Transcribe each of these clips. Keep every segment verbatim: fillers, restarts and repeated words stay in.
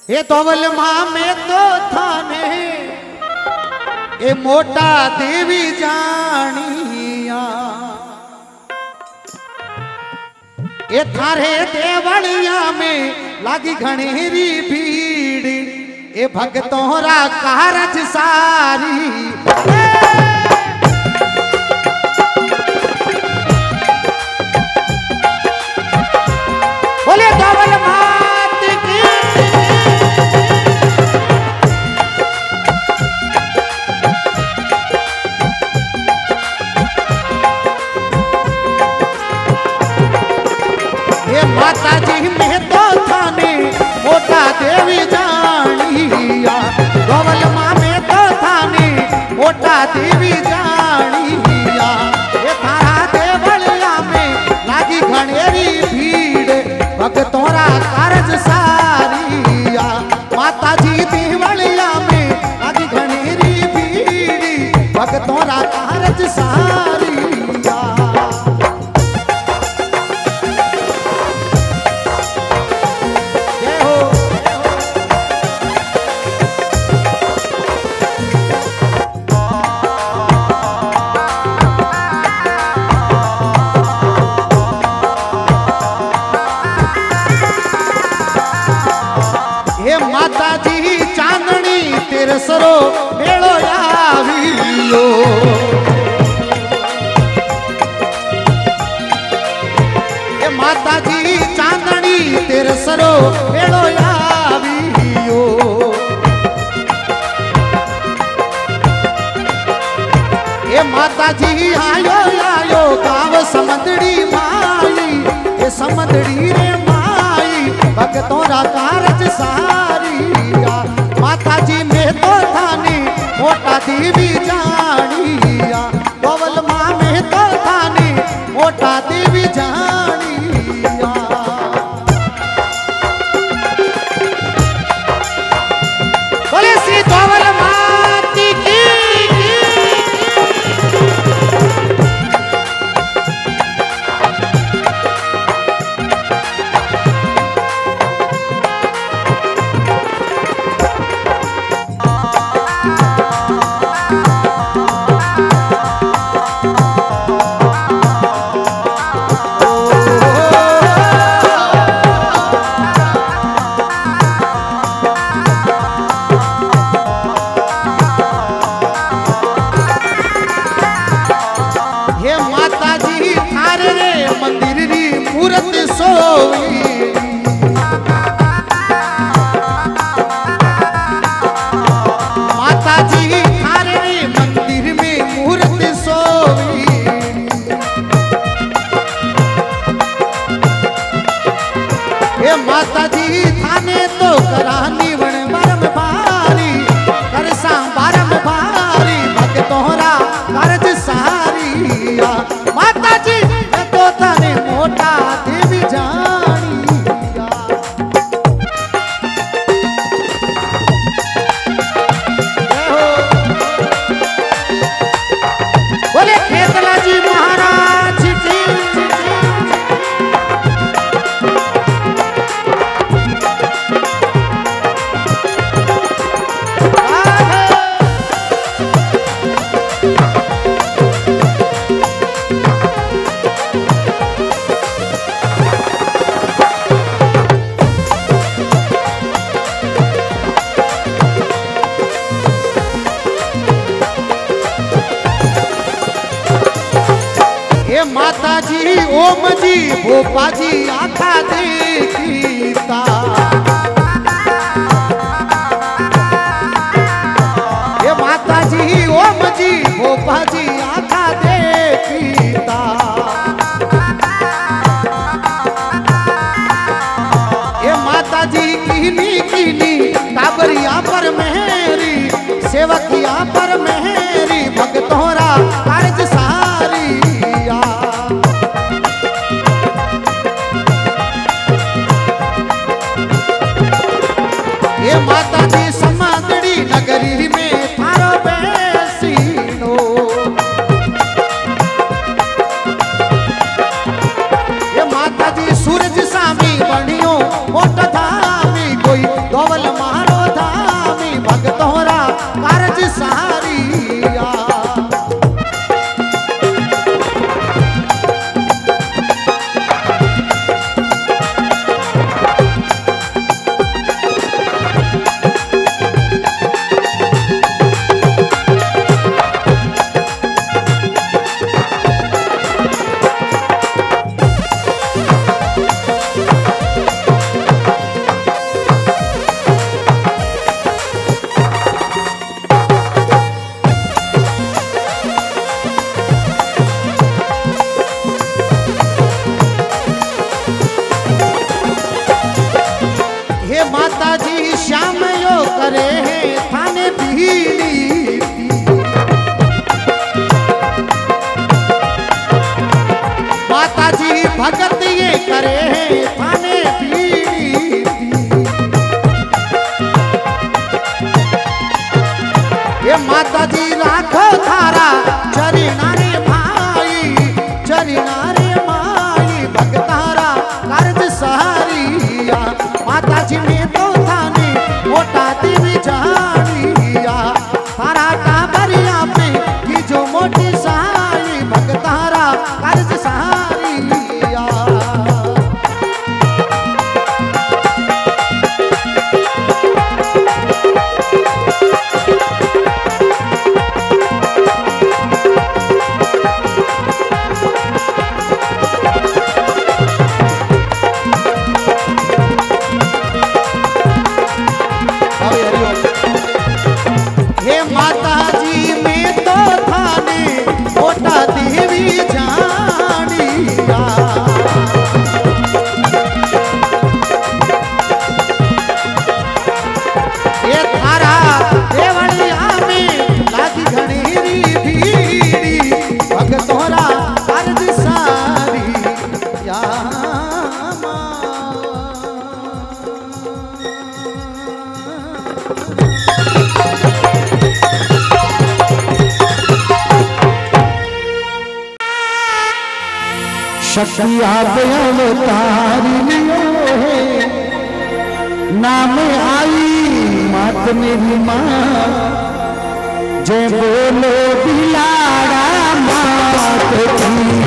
ये तोवल माँ में तो थाने ये मोटा देवी जानिया ये थारे देवलिया में लागी घनेरी भीड़ ये भक्तोरा कारज सारी बोले तोवल मात की माता जी में तो थाने मोटा देवी जानिया गोवल माँ में तो थाने मोटा देवी जानिया ये थारा देवलिया में लागी घनेरी भीड़ भक्तोरा कारज सारिया माता जी देवलिया में लागी घनेरी भीड़ भक्तोरा कारज सारिया माता जी चांदनी तेरे सरो मेलो आवियो ये माता जी चांदनी तेरे सरो मेलो आवियो ये माता जी आयो आयो गाँव समंदड़ी माई ये समंदड़ी रे माई भक्तोरा कारज सारिया माता जी में तो थाने मोटा देवी जानिया गोवल माँ में तो थाने मोटा देवी जानिया बोले श्री गोवल माती की माता जी थारे मंदिर में मूर्त सोवी ये माता जी थाने तो करानी वन बरम भारी करसा बरम भारी भक्तोरा कारज सारिया माता जी तो थाने मोटा देवी जानिया बोले खेतला जी महाराज जी माता जी ओम जी भोपा जी आखा देखीता ये माता जी ओम जी भोपा जी आखा देखीता ये माता जी कीनी कीनी काबरिया पर मेहरी सेवकिया पर मेहरी भक्तोरा कारज सारी माता जी समंदड़ी नगरी में थारो बेसीनो ये माता जी सूरज सामी बनियो मोटा धामी कोई गोवल माता जी श्याम यो करे है थाने भीड़ी। माता जी भगत ये करे है थाने भीड़ी। ये माता जी राखो थारा चरिना रे भाई, चरिना रे माई भगतारा कर्ज सहारिया। माता जी ने तो थाने मोटा देवी जानिया, थारा टाबरिया पे की जो मोटी सहारी भगतारा कर्ज सहारिया। हे माता जी में तो थाने मोटा देवी जानिया। ये थारा देवड़िया में लागी घनेरी भीड़ी, भगतोरा अर्ज सारी या शक्ति आप अवतारियो है, नाम आई मात मेरी माँ, जय बोलो बिलाड़ा मात की।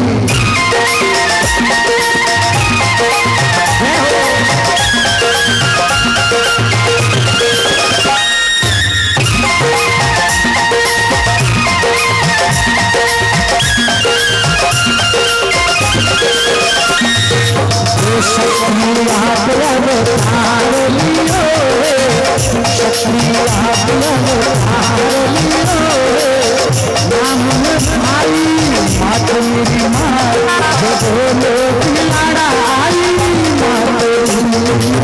शक्ति आप अवतारियो, शक्ति आप अवतारियो, नाम आई मात मेरी माँ, जय बोलो बिलाड़ा आई मात की।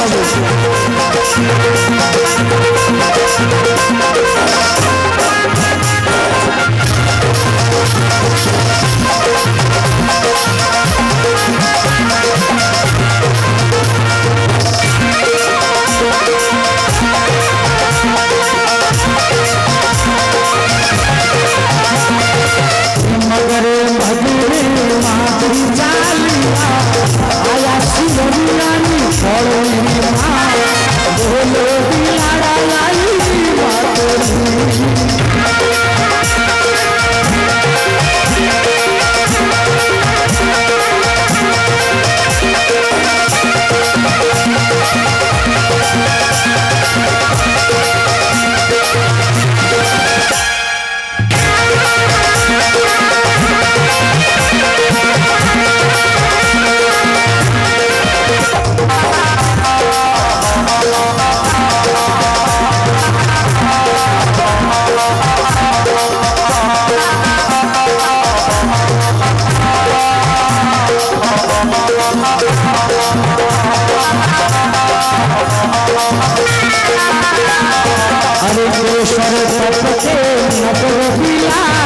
मगर भगवे मातरी जालिया आया शिवरानी पड़ोली माँ बोलो दिलाड़ा लाई हरे कृष्ण तप के नगर बिला